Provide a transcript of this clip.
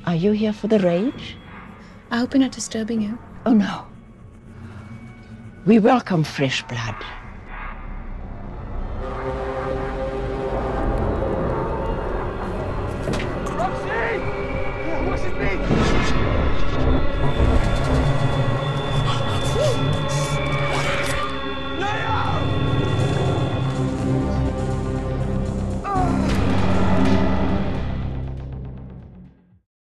Are you here for the rage? I hope you're not disturbing you. Oh, no. We welcome fresh blood. Roxy! It wasn't me!